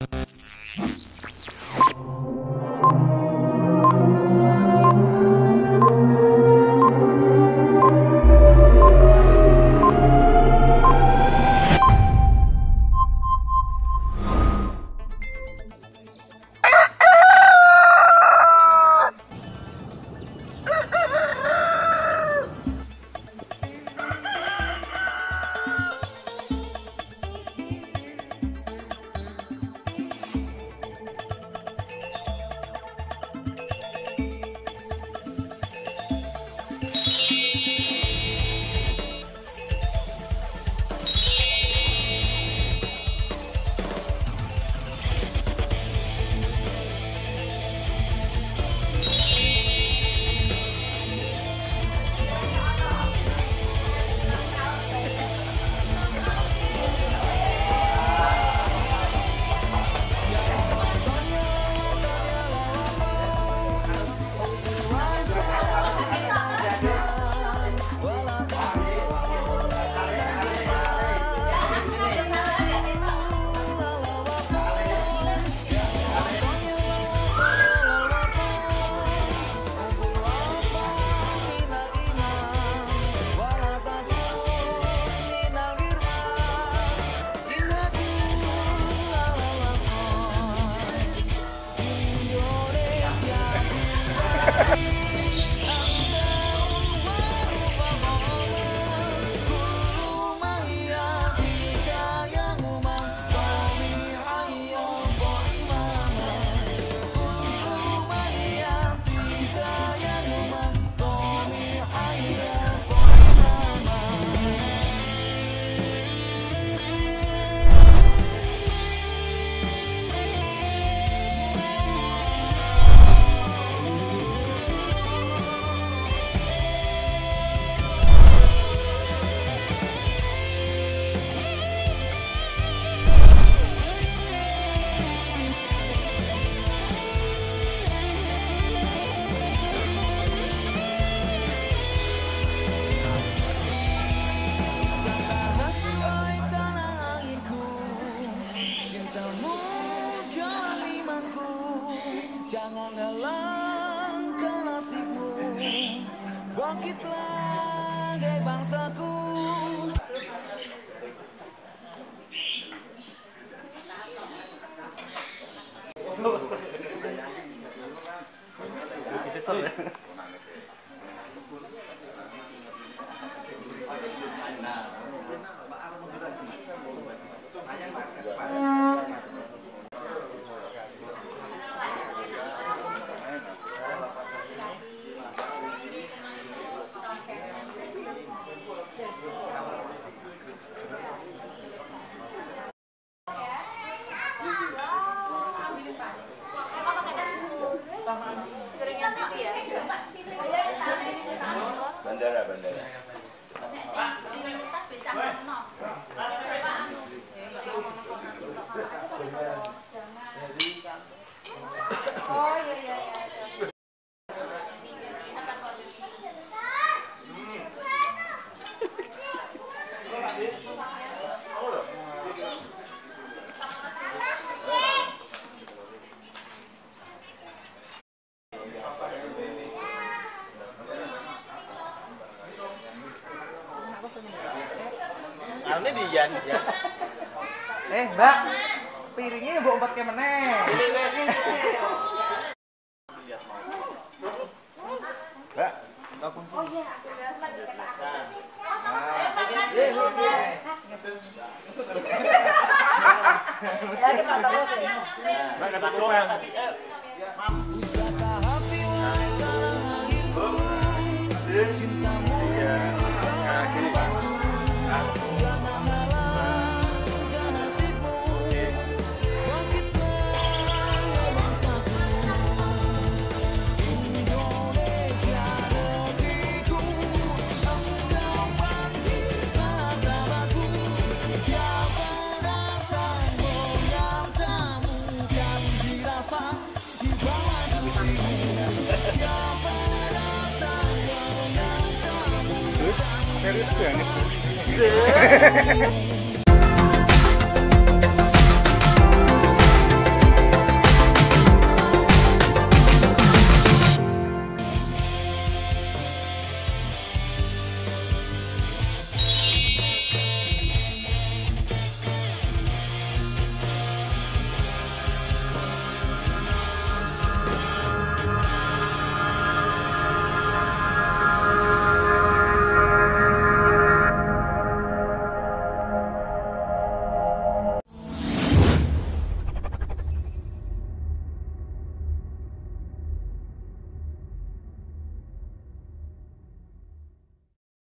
Jangan halangkan nasibmu, bangkitlah hai bangsaku. Bandara. Oh iya. Ini di Jan. Mbak, piringnya mbok empat ke meneh. Mbak, Oh iya, ya kita terus ya. Mbak kata keluar. Wisata hati wahai tanah airku, cintamu jangan halangkan nasibmu, bangkitlah hai bangsaku. Indonesia negeriku, engkau pancipta namaku. Siapa datang mengantarmu kan dirasa di bawah dirimu. Siapa datang mengantarmu kan Serius banget.